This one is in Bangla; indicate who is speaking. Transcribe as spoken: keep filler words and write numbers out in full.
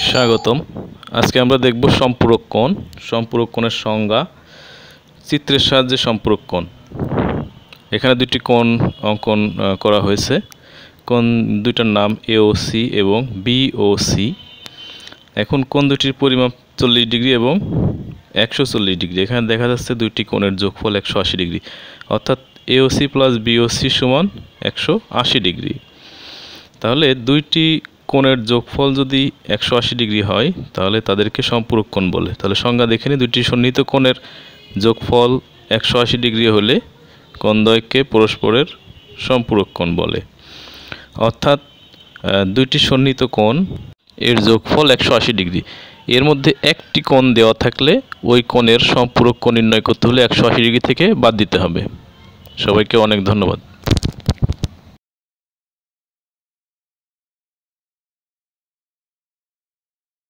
Speaker 1: স্বাগতম। আজকে আমরা দেখব সম্পূরক কোণ। সম্পূরক কোণের সংজ্ঞা, চিত্রের সাহায্যে সম্পূরক কোণ। এখানে দুটি কোণ অঙ্কন করা হয়েছে। কোণ দুইটার নাম এওসি এবং বিওসি। এখন কোণ দুটির পরিমাপ চল্লিশ ডিগ্রি এবং একশো চল্লিশ ডিগ্রি। এখানে দেখা যাচ্ছে দুইটি কোণের যোগফল একশো আশি ডিগ্রি, অর্থাৎ এওসি প্লাস বিওসি সমান একশো আশি ডিগ্রি। তাহলে দুইটি কোণের যোগফল যদি একশো আশি ডিগ্রি হয় তাহলে তাদেরকে সম্পূরক কোণ বলে। তাহলে সংজ্ঞা দেখে নিই, দুইটি সন্নিহিত কোণের যোগফল একশো আশি ডিগ্রি হলে কোণদ্বয়কে পরস্পরের সম্পূরক কোণ বলে। অর্থাৎ দুইটি সন্নিহিত কোণ এর যোগফল একশো আশি ডিগ্রি, এর মধ্যে একটি কোণ দেওয়া থাকলে ওই কোণের সম্পূরক কোণ নির্ণয় করতে হলে একশো আশি ডিগ্রি থেকে বাদ দিতে হবে। সবাইকে অনেক ধন্যবাদ।